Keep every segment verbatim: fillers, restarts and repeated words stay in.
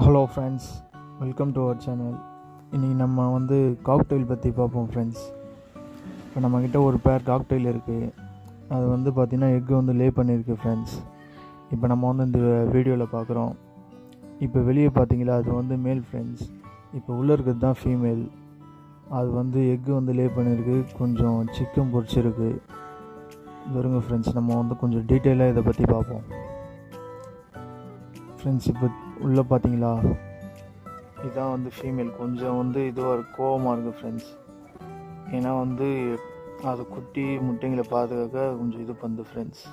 Hello friends, welcome to our channel. இன்றைக்கி நம்ம வந்து காக்டெயில் பற்றி பார்ப்போம் ஃப்ரெண்ட்ஸ். இப்போ நம்மக்கிட்ட ஒரு பேர் காக்டெயில் இருக்குது. அது வந்து பார்த்திங்கன்னா எக்கு வந்து லே பண்ணியிருக்கு ஃப்ரெண்ட்ஸ். இப்போ நம்ம வந்து இந்த வீடியோவில் பார்க்குறோம். இப்போ வெளியே பார்த்தீங்களா, அது வந்து மேல் ஃப்ரெண்ட்ஸ். இப்போ உள்ளே இருக்கிறது தான் ஃபீமேல். அது வந்து எக்கு வந்து லே பண்ணியிருக்கு, கொஞ்சம் சிக்கன் பொரிச்சிருக்கு. வருங்க ஃப்ரெண்ட்ஸ், நம்ம வந்து கொஞ்சம் டீட்டெயிலாக இதை பற்றி பார்ப்போம் ஃப்ரெண்ட்ஸ். இப்போ உள்ளே பார்த்தீங்களா, இதுதான் வந்து ஃபீமேல். கொஞ்சம் வந்து இதுவாக கோவமாக இருக்குது ஃப்ரெண்ட்ஸ். ஏன்னா வந்து அது குட்டி முட்டைங்களை பாதுகாக்க கொஞ்சம் இது பண்ணுது ஃப்ரெண்ட்ஸ்.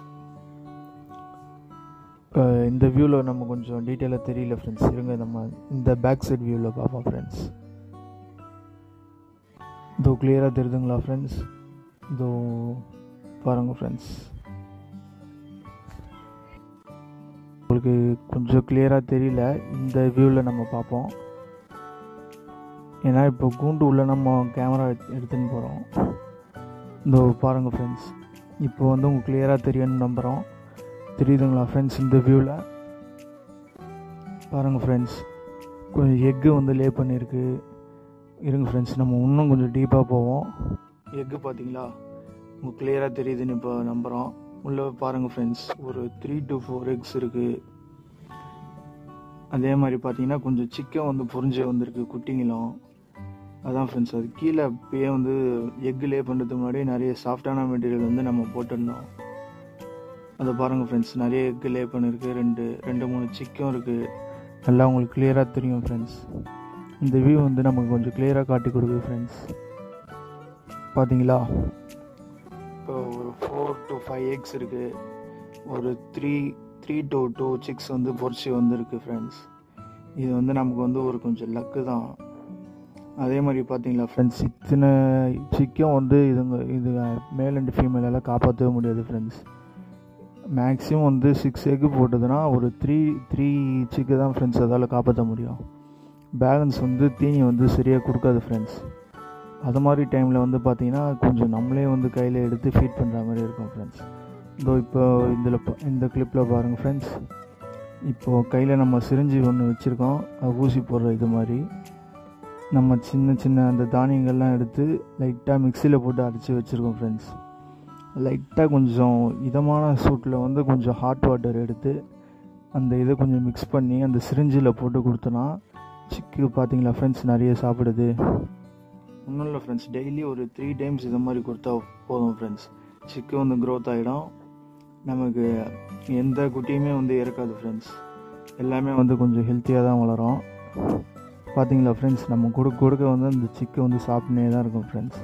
இப்போ இந்த வியூவில் நம்ம கொஞ்சம் டீட்டெயிலாக தெரியல ஃப்ரெண்ட்ஸ். இருங்க, நம்ம இந்த பேக் சைட் வியூவில் பார்ப்போம் ஃப்ரெண்ட்ஸ். இதோ கிளியராக தெரியுதுங்களா ஃப்ரெண்ட்ஸ்? இதோ பாருங்கள் ஃப்ரெண்ட்ஸ், உங்களுக்கு கொஞ்சம் கிளியராக தெரியல. இந்த வியூவில் நம்ம பார்ப்போம். ஏன்னா இப்போ கூண்டு உள்ள நம்ம கேமரா எடுத்துன்னு போகிறோம். இந்த பாருங்கள் ஃப்ரெண்ட்ஸ், இப்போ வந்து உங்களுக்கு கிளியராக தெரியும்னு நம்புகிறோம். தெரியுதுங்களா ஃப்ரெண்ட்ஸ்? இந்த வியூவில் பாருங்கள் ஃப்ரெண்ட்ஸ், கொஞ்சம் எக்கு வந்து லே பண்ணியிருக்கு. இருங்க ஃப்ரெண்ட்ஸ், நம்ம இன்னும் கொஞ்சம் டீப்பாக போவோம். எக்கு பார்த்தீங்களா, உங்களுக்கு கிளியராக தெரியுதுன்னு இப்போ நம்புகிறோம். உள்ளே பாருங்கள் ஃப்ரெண்ட்ஸ், ஒரு த்ரீ டு ஃபோர் எக்ஸ் இருக்குது. அதே மாதிரி பார்த்தீங்கன்னா கொஞ்சம் சிக்கன் வந்து பொரிஞ்சு வந்திருக்கு, குட்டிங்களும். அதான் ஃப்ரெண்ட்ஸ், அது கீழே இப்போயே வந்து எக்கு லே பண்ணுறதுக்கு முன்னாடி நிறைய சாஃப்டான மெட்டீரியல் வந்து நம்ம போட்டுருந்தோம். அதை பாருங்கள் ஃப்ரெண்ட்ஸ், நிறைய எக்கு லே பண்ணிருக்கு. ரெண்டு ரெண்டு மூணு சிக்கன் இருக்குது. நல்லா உங்களுக்கு கிளியராக தெரியும் ஃப்ரெண்ட்ஸ். இந்த வியூ வந்து நமக்கு கொஞ்சம் கிளியராக காட்டி கொடுக்குது ஃப்ரெண்ட்ஸ். பார்த்தீங்களா, இப்போ ஒரு ஃபோர் டு ஃபைவ் எக்ஸ் இருக்குது. ஒரு three three to two six வந்து பொரிச்சு வந்துருக்கு ஃப்ரெண்ட்ஸ். இது வந்து நமக்கு வந்து ஒரு கொஞ்சம் லக்கு தான். அதே மாதிரி பார்த்தீங்களா ஃப்ரெண்ட்ஸ், இத்தனை சிக்கன் வந்து இதுங்க இது மேல் அண்ட் ஃபீமேல் எல்லாம் காப்பாற்றவே முடியாது ஃப்ரெண்ட்ஸ். மேக்ஸிமம் வந்து சிக்ஸ் எக்கு போட்டதுன்னா ஒரு த்ரீ த்ரீ சிக்கு தான் ஃப்ரெண்ட்ஸ் அதால் காப்பாற்ற முடியும். பேலன்ஸ் வந்து தீனி வந்து சரியாக கொடுக்காது ஃப்ரெண்ட்ஸ். அது மாதிரி டைமில் வந்து பார்த்திங்கன்னா கொஞ்சம் நம்மளே வந்து கையில் எடுத்து ஃபீட் பண்ணுற மாதிரி இருக்கும் ஃப்ரெண்ட்ஸ். இதோ இப்போ இதில் இந்த கிளிப்பில் பாருங்கள் ஃப்ரெண்ட்ஸ், இப்போது கையில் நம்ம சிரிஞ்சி ஒன்று வச்சுருக்கோம். ஊசி போடுற இது மாதிரி நம்ம சின்ன சின்ன அந்த தானியங்கள்லாம் எடுத்து லைட்டாக மிக்சியில் போட்டு அரைச்சி வச்சுருக்கோம் ஃப்ரெண்ட்ஸ். லைட்டாக கொஞ்சம் இதமான சூட்டில் வந்து கொஞ்சம் ஹாட் வாட்டர் எடுத்து அந்த இதை கொஞ்சம் மிக்ஸ் பண்ணி அந்த சிரிஞ்சில் போட்டு கொடுத்தோன்னா சிக்கு பார்த்தீங்களா ஃப்ரெண்ட்ஸ் நிறைய சாப்பிடுது. ஒன்றும் இல்லை ஃப்ரெண்ட்ஸ், டெய்லி ஒரு த்ரீ டைம்ஸ் இது மாதிரி கொடுத்தா போதும் ஃப்ரெண்ட்ஸ். சிக்கு வந்து க்ரோத் ஆகிடும். நமக்கு எந்த குட்டியுமே வந்து இறக்காது ஃப்ரெண்ட்ஸ். எல்லாமே வந்து கொஞ்சம் ஹெல்த்தியாக தான் வளரும். பார்த்தீங்களா ஃப்ரெண்ட்ஸ், நம்ம கொடுக்க கொடுக்க வந்து அந்த சிக்கு வந்து சாப்பிட்னே தான் இருக்கும் ஃப்ரெண்ட்ஸ்.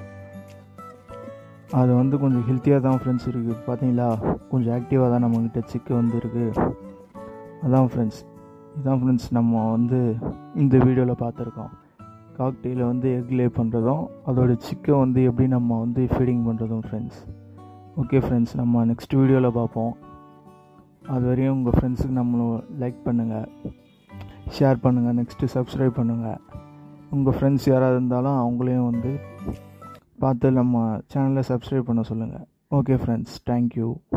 அது வந்து கொஞ்சம் ஹெல்த்தியாக தான் ஃப்ரெண்ட்ஸ் இருக்குது. பார்த்தீங்களா, கொஞ்சம் ஆக்டிவாக தான் நம்மக்கிட்ட சிக்கு வந்து இருக்குது. அதான் ஃப்ரெண்ட்ஸ், இதுதான் ஃப்ரெண்ட்ஸ் நம்ம வந்து இந்த வீடியோவில் பார்த்துருக்கோம். காக்டெயிலை வந்து எக் லே பண்ணுறதும் அதோடய சிக்கன் வந்து எப்படி நம்ம வந்து ஃபீடிங் பண்ணுறதும் ஃப்ரெண்ட்ஸ். ஓகே ஃப்ரெண்ட்ஸ், நம்ம நெக்ஸ்ட் வீடியோவில் பார்ப்போம். அது வரையும் உங்கள் ஃப்ரெண்ட்ஸுக்கு நம்மளை லைக் பண்ணுங்கள், ஷேர் பண்ணுங்கள், நெக்ஸ்ட்டு சப்ஸ்கிரைப் பண்ணுங்கள். உங்கள் ஃப்ரெண்ட்ஸ் யாராவது இருந்தாலும் அவங்களையும் வந்து பார்த்து நம்ம சேனலை சப்ஸ்கிரைப் பண்ண சொல்லுங்கள். Okay friends, thank you.